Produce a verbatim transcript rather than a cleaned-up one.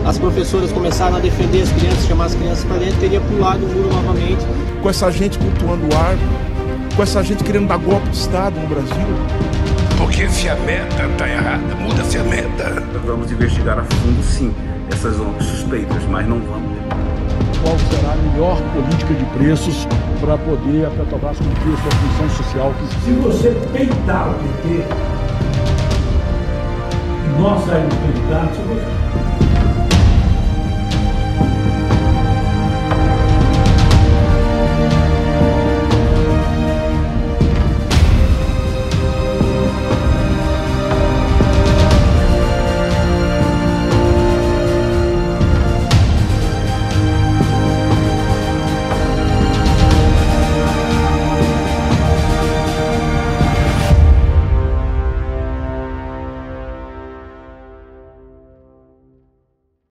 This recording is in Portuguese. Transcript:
as professoras começaram a defender as crianças, chamar as crianças para dentro, teria pulado o muro novamente. Com essa gente cultuando o ar, com essa gente querendo dar golpe de Estado no Brasil. Porque se a meta está errada, muda-se a meta. Vamos investigar a fundo, sim, essas suspeitas, mas não vamos. Qual será a melhor política de preços para poder a Petrobras cumprir a sua função social? Se você peitar o P T, e nós saímos candidatos, eu vou